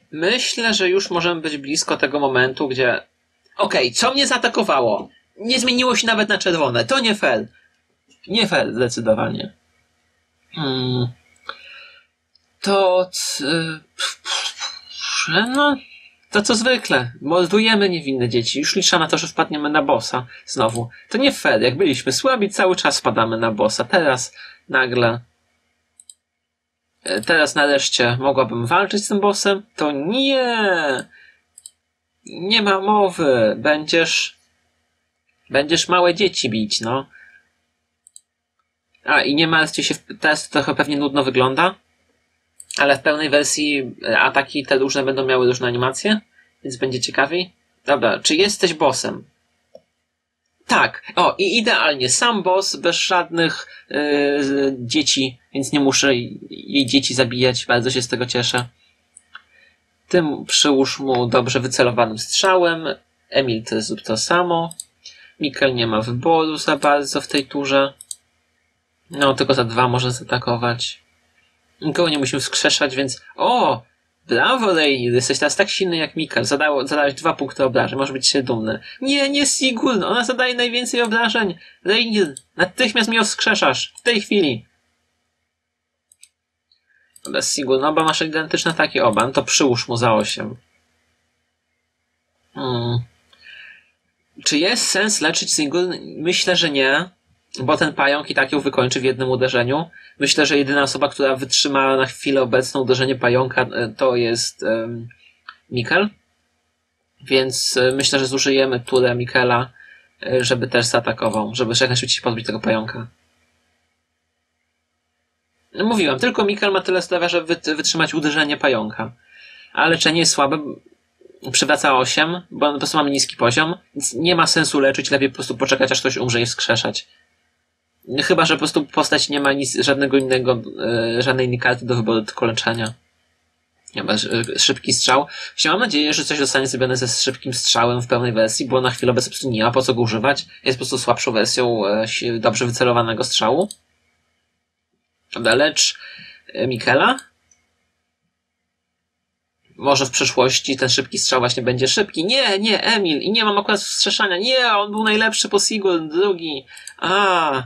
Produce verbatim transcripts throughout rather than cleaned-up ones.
Myślę, że już możemy być blisko tego momentu, gdzie... Okej, okay, co mnie zaatakowało? Nie zmieniło się nawet na czerwone. To nie fair. Nie fair, zdecydowanie. Hmm. To... No... To co zwykle. Mordujemy niewinne dzieci. Już liczę na to, że wpadniemy na bossa. Znowu. To nie fair. Jak byliśmy słabi, cały czas wpadamy na bossa. Teraz nagle... Teraz nareszcie mogłabym walczyć z tym bossem? To nie! Nie ma mowy. Będziesz... Będziesz małe dzieci bić, no. A, i nie martwcie się, teraz to trochę pewnie nudno wygląda, ale w pełnej wersji ataki te różne będą miały różne animacje, więc będzie ciekawiej. Dobra, czy jesteś bossem? Tak, o i idealnie, sam boss, bez żadnych yy, dzieci, więc nie muszę jej dzieci zabijać, bardzo się z tego cieszę. Tym przyłóż mu dobrze wycelowanym strzałem, Emil też zrób to samo. Mikkel nie ma wyboru za bardzo w tej turze. No, tylko za dwa może zaatakować. Nikogo nie musimy wskrzeszać, więc... O! Brawo, Reynir! Jesteś teraz tak silny jak Mikkel. Zadało, zadałeś dwa punkty obrażeń. Możesz być się dumny. Nie, nie Sigurd! Ona zadaje najwięcej obrażeń! Reynir! Natychmiast mnie wskrzeszasz! W tej chwili! Dobra, Sigurd. No, bo masz identyczne takie oba. No to przyłóż mu za osiem. Hmm... Czy jest sens leczyć Sigurd? Myślę, że nie, bo ten pająk i tak ją wykończy w jednym uderzeniu. Myślę, że jedyna osoba, która wytrzyma na chwilę obecną uderzenie pająka, to jest um, Mikkel. Więc y, myślę, że zużyjemy turę Mikkela, y, żeby też zaatakował, żeby jak najszybciej pozbyć tego pająka. No, mówiłem, tylko Mikkel ma tyle zdrowia, żeby wytrzymać uderzenie pająka. A leczenie jest słabe. Przywraca osiem, bo po prostu mamy niski poziom, więc nie ma sensu leczyć, lepiej po prostu poczekać, aż ktoś umrze i wskrzeszać. Chyba że po prostu postać nie ma nic, żadnego innego, e, żadnej innej karty do wyboru, tylko leczenia. Nie ma, szybki strzał. Mam nadzieję, że coś zostanie zrobione ze szybkim strzałem w pełnej wersji, bo na chwilę obecną po prostu nie ma po co go używać. Jest po prostu słabszą wersją e, dobrze wycelowanego strzału. Dobra, lecz e, Mikkela. Może w przyszłości ten szybki strzał właśnie będzie szybki. Nie, nie, Emil. I nie mam akurat wstrzeszania. Nie, on był najlepszy po Sigurd, drugi. A.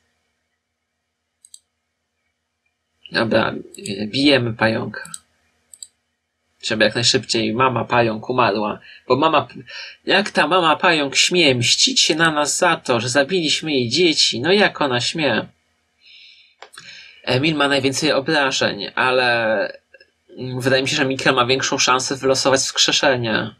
Dobra, bijemy pająka. Żeby jak najszybciej mama pająk umarła. Bo mama... Jak ta mama pająk śmie mścić się na nas za to, że zabiliśmy jej dzieci? No jak ona śmie? Emil ma najwięcej obrażeń, ale... Wydaje mi się, że Mikkel ma większą szansę wylosować wskrzeszenie.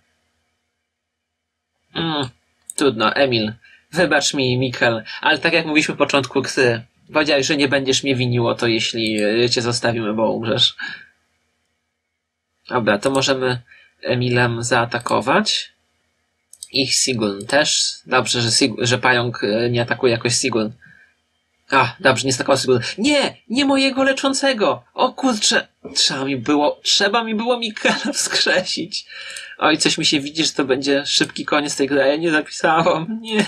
Mm, trudno, Emil. Wybacz mi, Mikkel, ale tak jak mówiliśmy w początku gry, powiedziałeś, że nie będziesz mnie winił o to, jeśli cię zostawimy, bo umrzesz. Dobra, to możemy Emilem zaatakować. Ich Sigurd też. Dobrze, że, Sig- że pająk nie atakuje jakoś Sigurd. A, dobrze, nie stakował Sigurd. Nie! Nie mojego leczącego! O kurczę! Trzeba mi było, trzeba mi było Mikkela wskrzesić. Oj, coś mi się widzi, że to będzie szybki koniec tej gry. Ja nie zapisałam. Nie!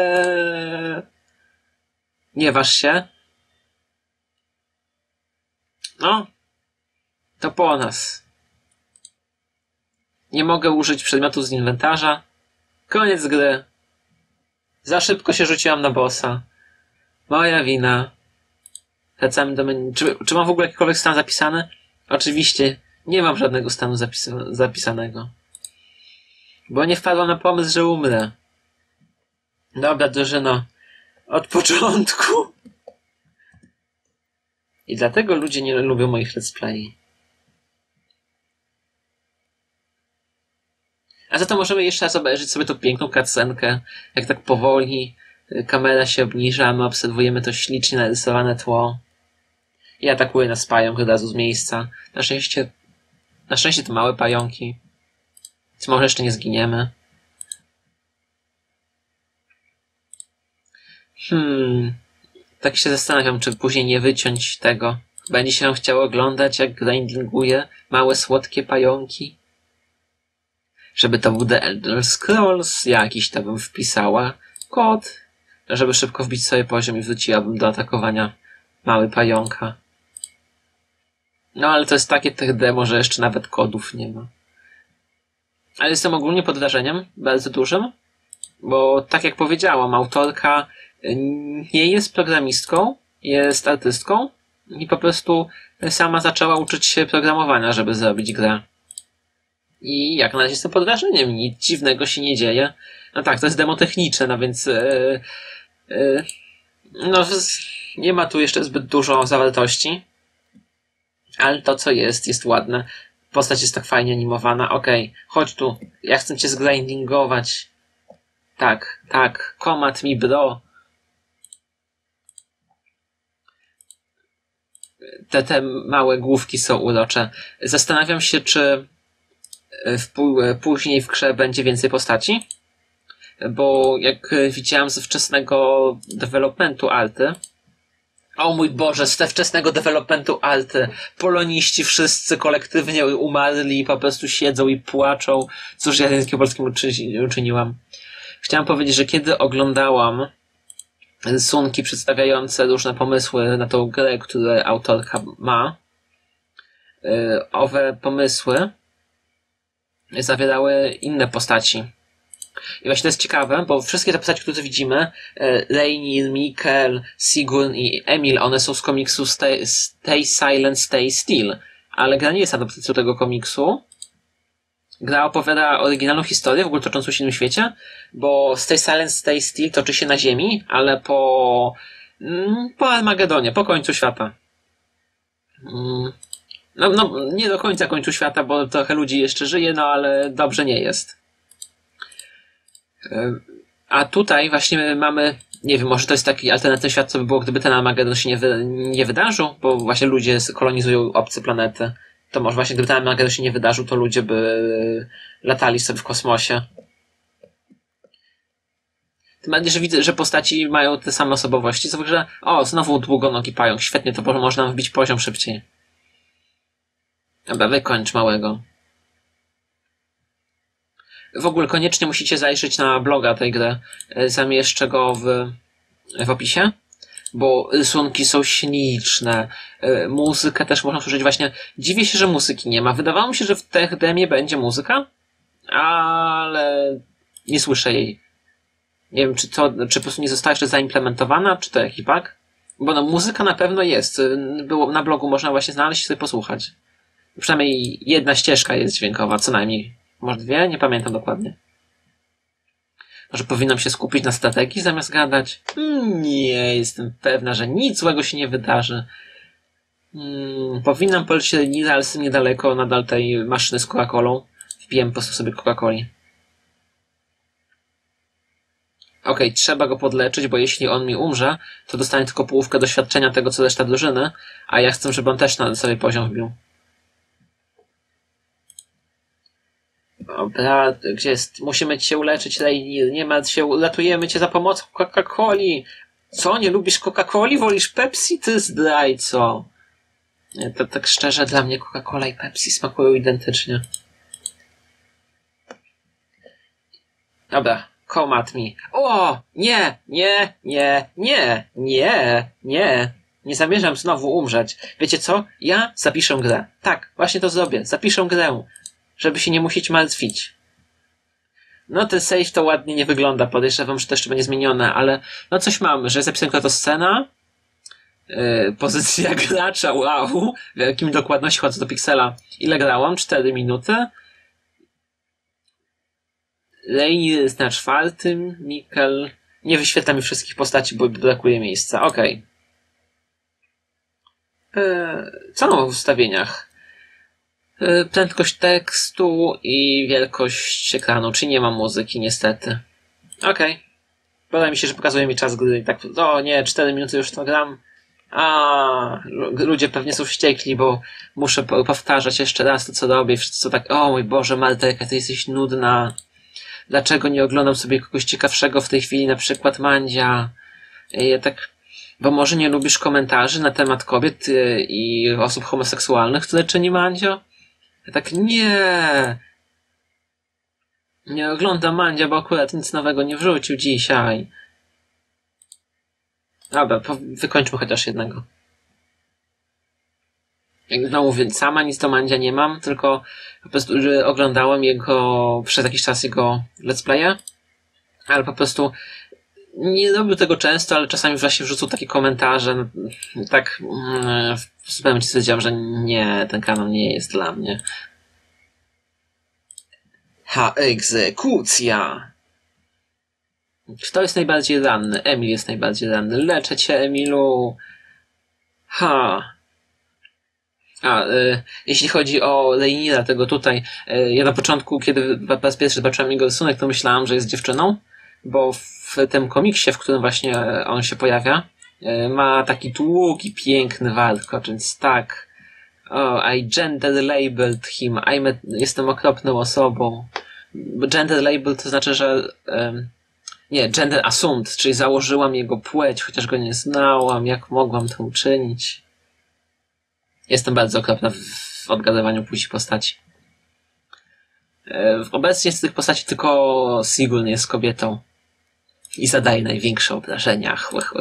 Nie waż się. No. To po nas. Nie mogę użyć przedmiotu z inwentarza. Koniec gry. Za szybko się rzuciłam na bossa. Moja wina. Wracamy do menu. Czy, czy mam w ogóle jakikolwiek stan zapisany? Oczywiście. Nie mam żadnego stanu zapis- zapisanego. Bo nie wpadłam na pomysł, że umrę. Dobra, drużyno. Od początku. I dlatego ludzie nie lubią moich let's play. A za to możemy jeszcze raz obejrzeć sobie tą piękną cutscenkę, jak tak powoli kamera się obniża, my obserwujemy to ślicznie narysowane tło. I atakuje nas pająk od razu z miejsca. Na szczęście, na szczęście to małe pająki. Więc może jeszcze nie zginiemy. Hmm. Tak się zastanawiam, czy później nie wyciąć tego. Będzie się chciało oglądać, jak grindinguje małe, słodkie pająki. Żeby to był The Elder Scrolls, jakiś to bym wpisała kod, żeby szybko wbić sobie poziom i wróciłabym do atakowania mały pająka. No ale to jest takie tech demo, że jeszcze nawet kodów nie ma. Ale jestem ogólnie pod wrażeniem bardzo dużym, bo tak jak powiedziałam, autorka nie jest programistką, jest artystką i po prostu sama zaczęła uczyć się programowania, żeby zrobić grę. I jak na razie jestem pod wrażeniem, nic dziwnego się nie dzieje. No tak, to jest demo techniczne, no więc yy, yy, no nie ma tu jeszcze zbyt dużo zawartości, ale to co jest, jest ładne. Postać jest tak fajnie animowana. Okej, okay, chodź tu, ja chcę cię zgrindingować. Tak, tak, komat mi bro. Te, te małe główki są urocze. Zastanawiam się, czy w, później w grze będzie więcej postaci, bo jak widziałem ze wczesnego developmentu Alty, o mój Boże, z te wczesnego developmentu Alty poloniści wszyscy kolektywnie umarli i po prostu siedzą i płaczą. Cóż ja językiem polskim uczyniłam. Chciałam powiedzieć, że kiedy oglądałam rysunki przedstawiające różne pomysły na tą grę, które autorka ma, owe pomysły zawierały inne postaci. I właśnie to jest ciekawe, bo wszystkie te postaci, które widzimy, Reynir, Mikkel, Sigrun i Emil, one są z komiksu Stay, Stay Silent, Stay Still. Ale gra nie jest adaptacją tego komiksu. Gra opowiada oryginalną historię, w ogóle toczącą się w innym świecie, bo Stay Silent, Stay Still toczy się na Ziemi, ale po po Armagedonie, po końcu świata. No, no, nie do końca końcu świata, bo trochę ludzi jeszcze żyje, no ale dobrze nie jest. A tutaj właśnie mamy, nie wiem, może to jest taki alternatywny świat, co by było, gdyby ten Armagedon się nie, wy, nie wydarzył, bo właśnie ludzie kolonizują obce planety. To może właśnie gdyby ten Armagedon się nie wydarzył, to ludzie by latali sobie w kosmosie. Tym bardziej, że widzę, że postaci mają te same osobowości, co w grze, o, znowu długonogi pająk, świetnie, to może nam wbić poziom szybciej. Dobra, wykończ małego. W ogóle koniecznie musicie zajrzeć na bloga tej gry. Zamieszczę go w, w opisie, bo rysunki są śliczne. Muzykę też można słyszeć właśnie. Dziwię się, że muzyki nie ma. Wydawało mi się, że w tech demie będzie muzyka, ale nie słyszę jej. Nie wiem, czy to, czy po prostu nie została jeszcze zaimplementowana, czy to jakiś bug. Bo no, muzyka na pewno jest. Było, na blogu można właśnie znaleźć i sobie posłuchać. Przynajmniej jedna ścieżka jest dźwiękowa, co najmniej. Może dwie? Nie pamiętam dokładnie. Może powinnam się skupić na strategii zamiast gadać? Nie, jestem pewna, że nic złego się nie wydarzy. Hmm, powinnam polecieć Nidalsem niedaleko nadal tej maszyny z Coca-Colą. Wpiję po prostu sobie Coca-Coli. Okej, okay, trzeba go podleczyć, bo jeśli on mi umrze, to dostanie tylko połówkę doświadczenia tego, co reszta drużyny, a ja chcę, żeby on też na sobie poziom wbił. Dobra, gdzie jest? Musimy cię uleczyć, Reynir. Nie martw się, uratujemy cię za pomocą Coca-Coli. Co? Nie lubisz Coca-Coli? Wolisz Pepsi? Ty zdrajco. Nie, to tak szczerze, dla mnie Coca-Cola i Pepsi smakują identycznie. Dobra, come at me. O! Nie! Nie! Nie! Nie! Nie! Nie! Nie zamierzam znowu umrzeć. Wiecie co? Ja zapiszę grę. Tak, właśnie to zrobię. Zapiszę grę. Żeby się nie musieć martwić. No ten save to ładnie nie wygląda, podejrzewam, że to jeszcze będzie zmienione, ale no coś mamy, że jest zapisana tylko to scena, yy, pozycja gracza, wow, w jakim dokładności chodzę do piksela. Ile grałam? cztery minuty. Reynir jest na czwartym, Mikkel... Nie wyświetla mi wszystkich postaci, bo brakuje miejsca. Okej. Okay. Yy, co mam w ustawieniach? Prędkość tekstu i wielkość ekranu, czy nie ma muzyki niestety. Okej. Okay. Podoba mi się, że pokazuje mi czas gry i tak, o nie, cztery minuty już to gram. A ludzie pewnie są wściekli, bo muszę powtarzać jeszcze raz to, co robię i wszyscy są tak, o mój Boże, Marta, jaka ty jesteś nudna. Dlaczego nie oglądam sobie kogoś ciekawszego w tej chwili, na przykład Mandzia? I ja tak, bo może nie lubisz komentarzy na temat kobiet i osób homoseksualnych, które czyni Mandzio? Ja tak, nie. Nie oglądam Mandzia, bo akurat nic nowego nie wrzucił dzisiaj. Dobra, wykończmy chociaż jednego. Jak znowu mówię, sama nic do Mandzia nie mam, tylko po prostu że oglądałem jego, przez jakiś czas jego let's playa, ale po prostu nie robił tego często, ale czasami właśnie wrzucał takie komentarze, no, tak mm, w pewnym momencie stwierdziłem, że nie, ten kanał nie jest dla mnie. Ha, egzekucja! Kto jest najbardziej ranny? Emil jest najbardziej ranny. Leczę cię, Emilu! Ha! A, y, jeśli chodzi o Rhaenyra, tego tutaj, y, ja na początku, kiedy po raz pierwszy zobaczyłem jego rysunek, to myślałem, że jest dziewczyną, bo w tym komiksie, w którym właśnie on się pojawia, y, ma taki długi, piękny warkocz, więc tak. Oh, I gender labeled him. I'm a, jestem okropną osobą. Gender label to znaczy, że um, nie, gender assumed, czyli założyłam jego płeć, chociaż go nie znałam. Jak mogłam to uczynić? Jestem bardzo okropna w odgadywaniu płci postaci. Obecnie z tych postaci tylko Sigurd jest kobietą i zadaje największe obrażenia.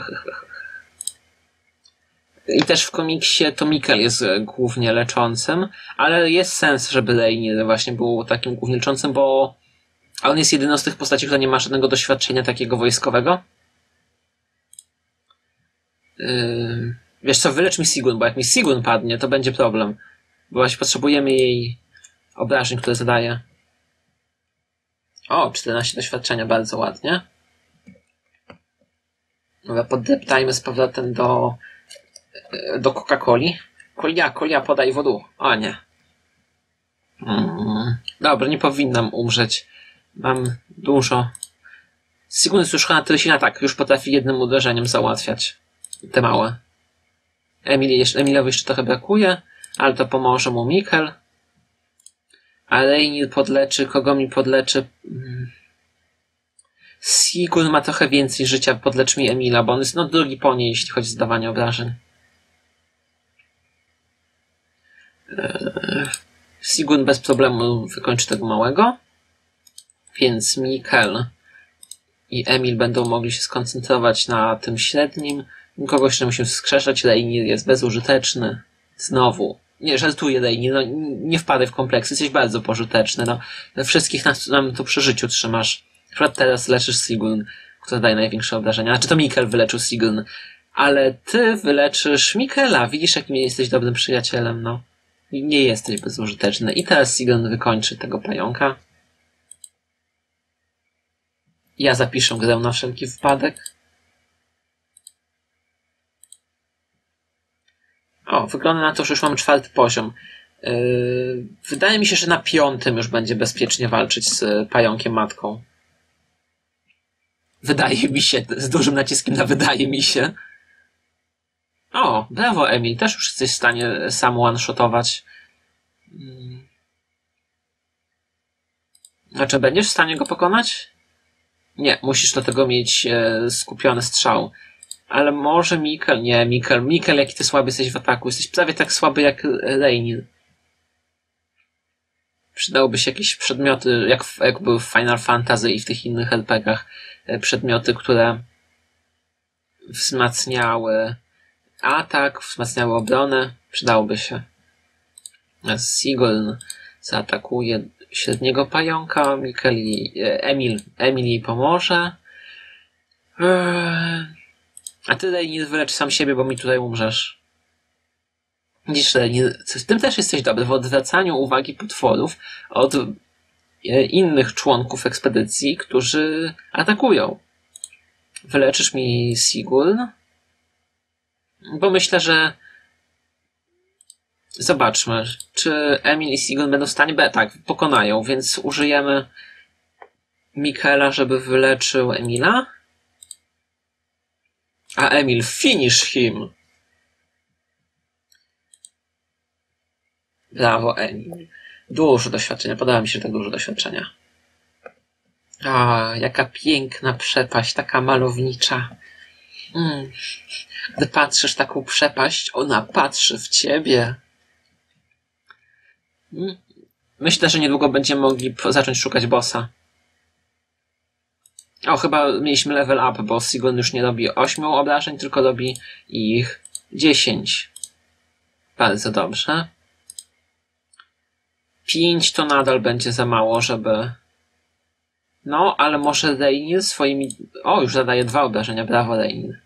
I też w komiksie to Mikkel jest głównie leczącym, ale jest sens, żeby Rhaenyra właśnie był takim głównie leczącym, bo on jest jedyną z tych postaci, która nie ma żadnego doświadczenia takiego wojskowego. Yy... Wiesz co, wylecz mi Sigurd, bo jak mi Sigurd padnie, to będzie problem. Bo właśnie potrzebujemy jej obrażeń, które zadaje. O, czternaście doświadczenia, bardzo ładnie. Dobra, poddeptajmy z powrotem do do Coca-Coli. Kolia, kolia, podaj wodę. O nie. Mm. Dobra, nie powinnam umrzeć. Mam dużo. Sigurd jest już na tyle silna, tak, już potrafi jednym uderzeniem załatwiać te małe. Emil, Emilowi jeszcze trochę brakuje, ale to pomoże mu Mikkel. A Rhaenyra podleczy, kogo mi podleczy? Sigurd ma trochę więcej życia, podlecz mi Emila, bo on jest no drugi po niej, jeśli chodzi o zdawanie obrażeń. Sigurd bez problemu wykończy tego małego, więc Mikkel i Emil będą mogli się skoncentrować na tym średnim. Kogoś jeszcze musimy wskrzeszać. Rhaenyra jest bezużyteczny. Znowu. Nie, żartuję, Rhaenyra. No, nie wpadaj w kompleksy. Jesteś bardzo pożyteczny. No, wszystkich nas nam tu przy życiu trzymasz. Na przykład teraz leczysz Sigurd, który daje największe obrażenia. Znaczy to Mikkel wyleczył Sigurd. Ale ty wyleczysz Mikkela. Widzisz, jakim jesteś dobrym przyjacielem, no. Nie jesteś bezużyteczny. I teraz Sigurd wykończy tego pająka. Ja zapiszę grę na wszelki wypadek. O, wygląda na to, że już mamy czwarty poziom. Yy, wydaje mi się, że na piątym już będzie bezpiecznie walczyć z pająkiem matką. Wydaje mi się, z dużym naciskiem na wydaje mi się. O, brawo Emil, też już jesteś w stanie sam one-shotować. Znaczy, będziesz w stanie go pokonać? Nie, musisz do tego mieć e, skupiony strzał. Ale może Mikkel? Nie, Mikkel. Mikkel, jaki ty słaby jesteś w ataku. Jesteś prawie tak słaby jak Rhaenyra. Przydałoby się jakieś przedmioty, jak, w, jak były w Final Fantasy i w tych innych er pe gach. Przedmioty, które wzmacniały atak, wzmacniały obronę. Przydałoby się. Sigurd zaatakuje średniego pająka. Mikkel i, Emil. Emil jej pomoże. A ty, Rhaenyra, wylecz sam siebie, bo mi tutaj umrzesz. Widzisz, Rhaenyra, w tym też jesteś dobry, w odwracaniu uwagi potworów od innych członków ekspedycji, którzy atakują. Wyleczysz mi Sigurd? Bo myślę, że zobaczmy, czy Emil i Sigurd będą w stanie... B, tak, pokonają, więc użyjemy Mikkela, żeby wyleczył Emila. A Emil, finish him! Brawo, Emil. Dużo doświadczenia. Podoba mi się tak dużo doświadczenia. A, jaka piękna przepaść, taka malownicza. Mm. Gdy patrzysz taką przepaść, ona patrzy w ciebie. Mm. Myślę, że niedługo będziemy mogli zacząć szukać bossa. O, chyba mieliśmy level up, bo Sigurd już nie robi ośmiu obrażeń, tylko robi ich dziesięć. Bardzo dobrze. Pięć to nadal będzie za mało, żeby... No, ale może Reynil swoimi... O, już zadaje dwa obrażenia. Brawo, Reynil.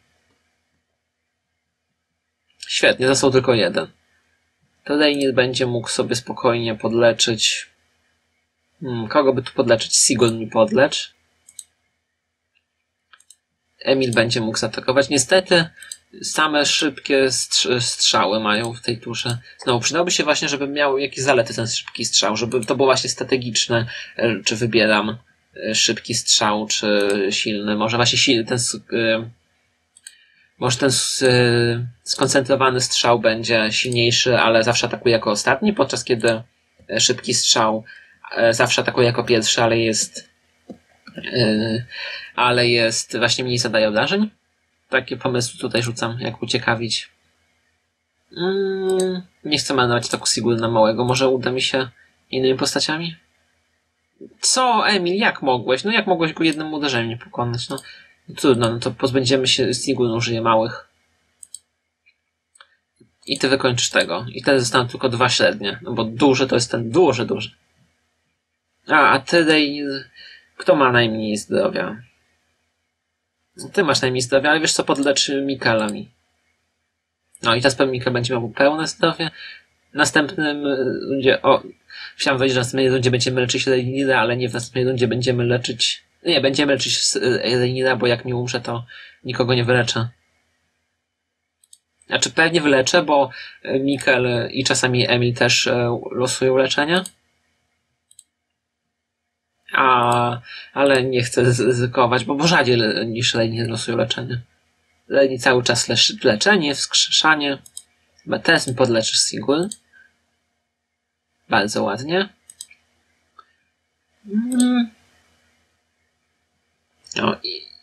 Świetnie, został tylko jeden. To Reynil będzie mógł sobie spokojnie podleczyć... Hmm, kogo by tu podleczyć? Sigurd mi podlecz. Emil będzie mógł zaatakować. Niestety same szybkie strz- strzały mają w tej turze. Znowu przydałby się właśnie, żeby miał jakieś zalety ten szybki strzał, żeby to było właśnie strategiczne, czy wybieram szybki strzał, czy silny. Może właśnie silny, ten yy, może ten yy, skoncentrowany strzał będzie silniejszy, ale zawsze atakuje jako ostatni, podczas kiedy szybki strzał yy, zawsze atakuje jako pierwszy, ale jest yy, ale jest właśnie mniej zadaje obrażeń. Takie pomysły tutaj rzucam, jak uciekawić. Mm, nie chcę marnować ataku Sigurd na małego. Może uda mi się innymi postaciami? Co, Emil, jak mogłeś? No jak mogłeś go jednym uderzeniem nie pokonać? No trudno, no to pozbędziemy się, Sigurd użyje małych. I ty wykończysz tego. I wtedy zostaną tylko dwa średnie. No bo duży to jest ten duży, duży. A, a ty, Reynil, kto ma najmniej zdrowia? Ty masz najmniej zdrowia, ale wiesz co, podleczy Mikela mi. No i teraz pewnie Mikel będzie miał pełne zdrowie. W następnym rundzie... O, chciałem powiedzieć, że w następnej rundzie będziemy leczyć Reynila, ale nie w następnej rundzie będziemy leczyć... Nie, będziemy leczyć Reynila, bo jak mi umrze, to nikogo nie wyleczę. Znaczy pewnie wyleczę, bo Mikel i czasami Emil też losują leczenie. A, ale nie chcę ryzykować, bo, bo rzadziej niż Reynil losują leczenie. Reynil cały czas leczy, leczenie, wskrzeszanie. Chyba teraz mi podleczysz, Sigurd. Bardzo ładnie. Mm. O, i,